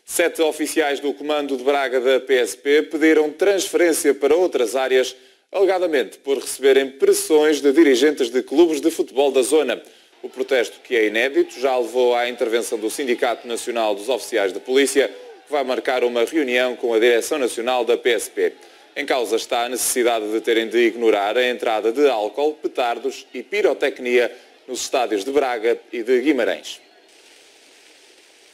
7 oficiais do comando de Braga da PSP pediram transferência para outras áreas, alegadamente por receberem pressões de dirigentes de clubes de futebol da zona. O protesto, que é inédito, já levou à intervenção do Sindicato Nacional dos Oficiais de Polícia, que vai marcar uma reunião com a Direção Nacional da PSP. Em causa está a necessidade de terem de ignorar a entrada de álcool, petardos e pirotecnia nos estádios de Braga e de Guimarães.